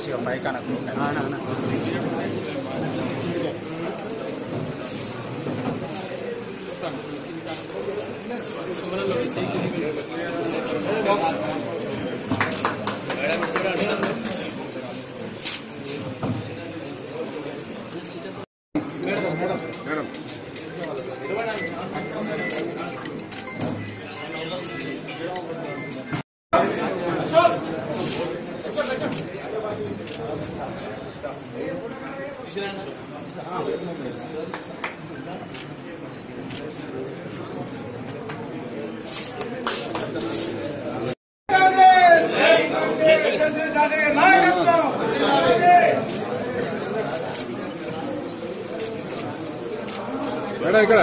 కోసి పైకనకు ఇక్కడ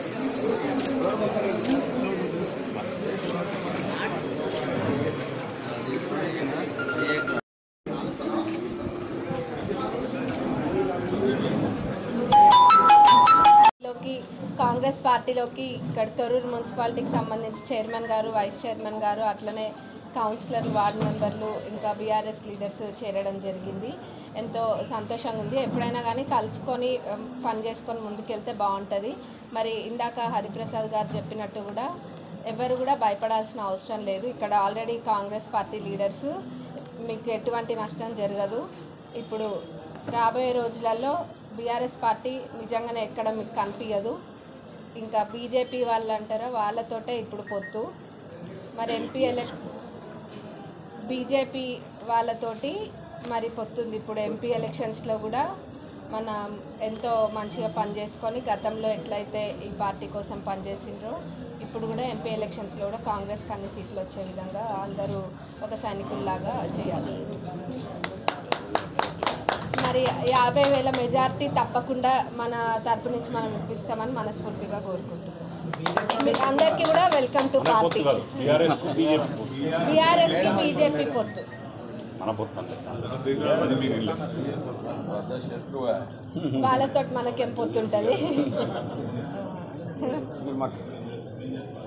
కాంగ్రెస్ పార్టీలోకి ఇక్కడ తొర్రూరు మున్సిపాలిటీకి సంబంధించి చైర్మన్ గారు, వైస్ చైర్మన్ గారు, అట్లనే కౌన్సిలర్లు, వార్డు మెంబర్లు, ఇంకా బీఆర్ఎస్ లీడర్స్ చేరడం జరిగింది. ఎంతో సంతోషంగా ఉంది. ఎప్పుడైనా కానీ కలుసుకొని పని చేసుకొని ముందుకెళ్తే బాగుంటుంది. మరి ఇందాక హరిప్రసాద్ గారు చెప్పినట్టు కూడా ఎవరు కూడా భయపడాల్సిన అవసరం లేదు. ఇక్కడ ఆల్రెడీ కాంగ్రెస్ పార్టీ లీడర్స్, మీకు ఎటువంటి నష్టం జరగదు. ఇప్పుడు రాబోయే రోజులలో బీఆర్ఎస్ పార్టీ నిజంగానే ఎక్కడ మీకు కనిపించదు. ఇంకా బీజేపీ వాళ్ళు అంటారా, వాళ్ళతోటే ఇప్పుడు పొత్తు. మరి బీజేపీ వాళ్ళతోటి మరి పొత్తుంది. ఇప్పుడు ఎంపీ ఎలక్షన్స్లో కూడా మనం ఎంతో మంచిగా పనిచేసుకొని గతంలో ఎట్లయితే ఈ పార్టీ కోసం పనిచేసిండ్రో ఇప్పుడు కూడా ఎంపీ ఎలక్షన్స్లో కూడా కాంగ్రెస్కి అన్ని సీట్లు వచ్చే విధంగా అందరూ ఒక సైనికుల్లాగా చేయాలి. మరి 50,000 మెజార్టీ తప్పకుండా మన తరపు నుంచి మనం ఇప్పిస్తామని మనస్ఫూర్తిగా కోరుకుంటున్నాం. అందరికీ కూడా వెల్కమ్ టు పార్టీ. బీఆర్ఎస్కి బీజేపీ పొత్తు వాళ్ళతో మనకేం పొత్తు ఉంటుంది.